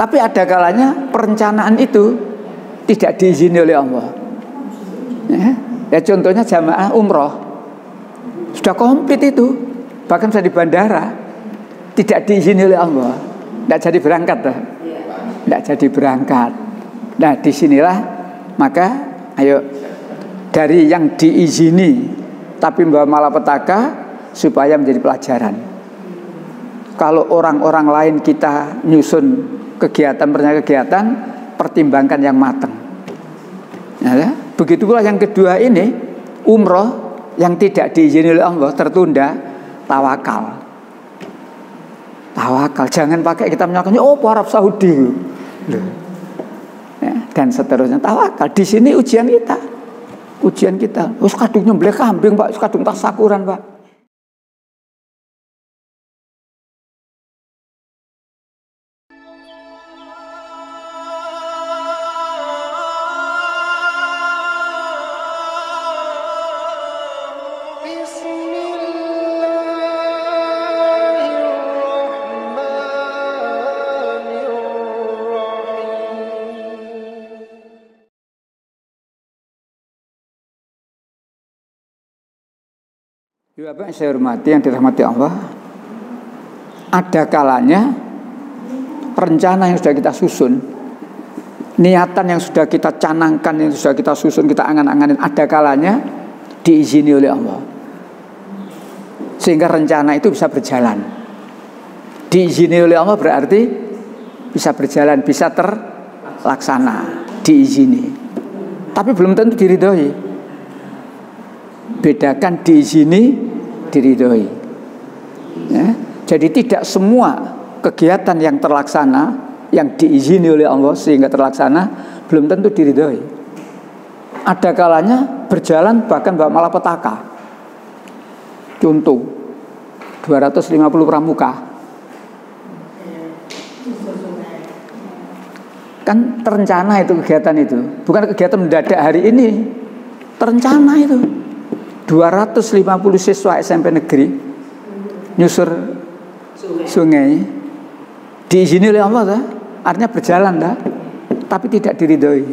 Tapi ada kalanya perencanaan itu tidak diizini oleh Allah. Ya contohnya jamaah umroh sudah komplit itu, bahkan sudah di bandara, tidak diizini oleh Allah, tidak jadi berangkat, tidak jadi berangkat. Nah disinilah maka ayo dari yang diizini tapi membawa malapetaka supaya menjadi pelajaran. Kalau orang-orang lain kita nyusun kegiatan, pertimbangkan yang matang. Ya, begitu pula yang kedua ini, umroh yang tidak diizini oleh Allah tertunda, tawakal. Tawakal, jangan pakai kita menyangka Arab Saudi. Ya, dan seterusnya, tawakal. Di sini ujian kita. Ujian kita. Wis kadung nyembelih kambing, Pak, wis kadung tasakuran, Pak. Bapak yang saya hormati, yang dirahmati Allah, ada kalanya rencana yang sudah kita susun, niatan yang sudah kita canangkan, yang sudah kita susun, kita angan-anganin, ada kalanya diizini oleh Allah, sehingga rencana itu bisa berjalan. Diizini oleh Allah berarti bisa berjalan, bisa terlaksana, diizini. Tapi belum tentu diridhoi. Bedakan diizini, diridhoi. Ya, jadi tidak semua kegiatan yang terlaksana, yang diizini oleh Allah sehingga terlaksana, belum tentu diridhoi. Ada kalanya berjalan bahkan bawa malapetaka. Contoh 250 pramuka. Kan terencana itu kegiatan itu, bukan kegiatan mendadak hari ini. Terencana itu. 250 siswa SMP negeri nyusur sungai diizini oleh Allah, dah. Artinya berjalan, dah. Tapi tidak diridhoi.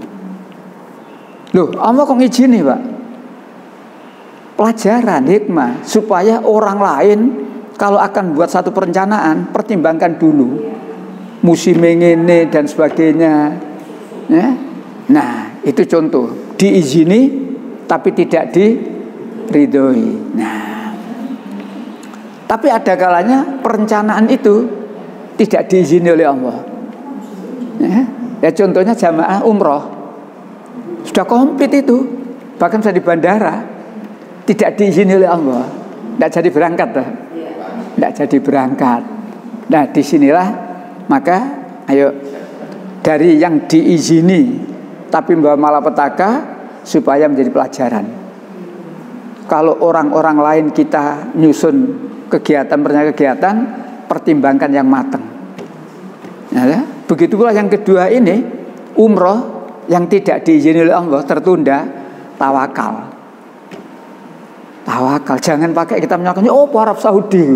Loh, Allah kok ngizini, Pak? Pelajaran, hikmah, supaya orang lain kalau akan buat satu perencanaan, pertimbangkan dulu musim ngene dan sebagainya. Ya? Nah, itu contoh diizini tapi tidak diridhoi. Nah, tapi ada kalanya perencanaan itu tidak diizini oleh Allah. Ya contohnya jamaah umroh sudah komplit itu, bahkan sudah di bandara, tidak diizini oleh Allah, tidak jadi berangkat, tidak jadi berangkat. Nah disinilah maka ayo dari yang diizini tapi membawa malapetaka supaya menjadi pelajaran. Kalau orang-orang lain kita nyusun kegiatan, pertimbangkan yang matang. Ya, begitu pula yang kedua ini, umroh yang tidak diizini oleh Allah tertunda, tawakal. Tawakal, jangan pakai kita menyangka Arab Saudi.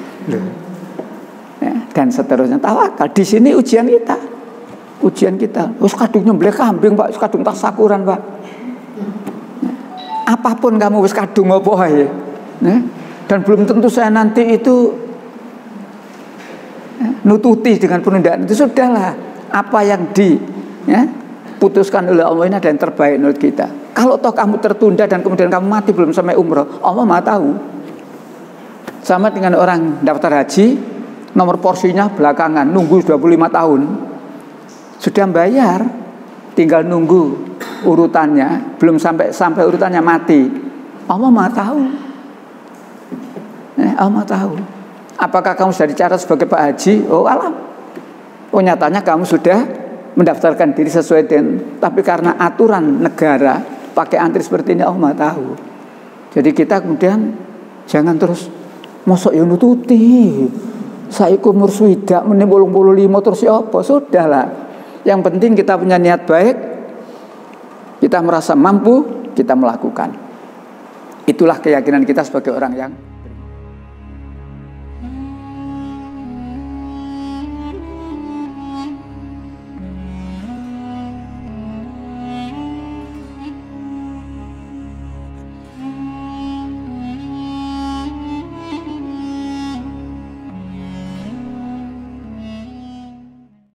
Ya, dan seterusnya, tawakal. Di sini ujian kita. Ujian kita. Wis kadung nyembelih kambing, Pak, wis kadung tasakuran, Pak. Apapun kamu wis kadung apa ae. Dan belum tentu saya nanti itu nututi dengan penundaan itu, sudahlah. Apa yang diputuskan oleh Allah ini ada yang terbaik menurut kita. Kalau toh kamu tertunda dan kemudian kamu mati belum sampai umroh, Allah Maha tahu. Sama dengan orang daftar haji, nomor porsinya belakangan, nunggu 25 tahun. Sudah bayar, tinggal nunggu urutannya, belum sampai urutannya mati. Allah Maha tahu. Allah Maha tahu. Apakah kamu sudah dicatat sebagai Pak Haji? Oh alam. Oh nyatanya kamu sudah mendaftarkan diri sesuai dengan, tapi karena aturan negara pakai antri seperti ini, Allah Maha tahu. Jadi kita kemudian jangan terus mosok ya nututi. Saiku umur swidak meneh 85 terus ya apa? Sudahlah. Yang penting kita punya niat baik, kita merasa mampu, kita melakukan. Itulah keyakinan kita sebagai orang yang